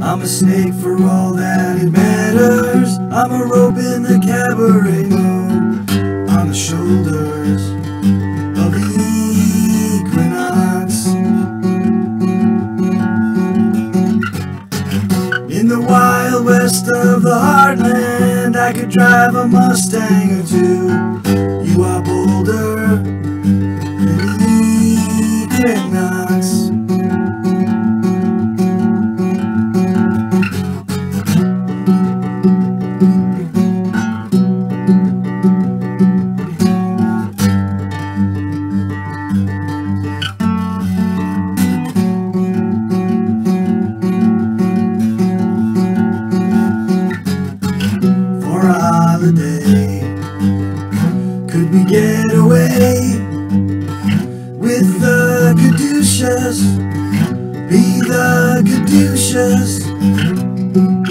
I'm a snake for all that it matters. I'm a rope in the cabaret moon, on the shoulders of the Equinox. In the wild west of the heartland, I could drive a Mustang or two. You are bolder than Equinox. For a holiday, could we get away with the caduceus? Be the caduceus.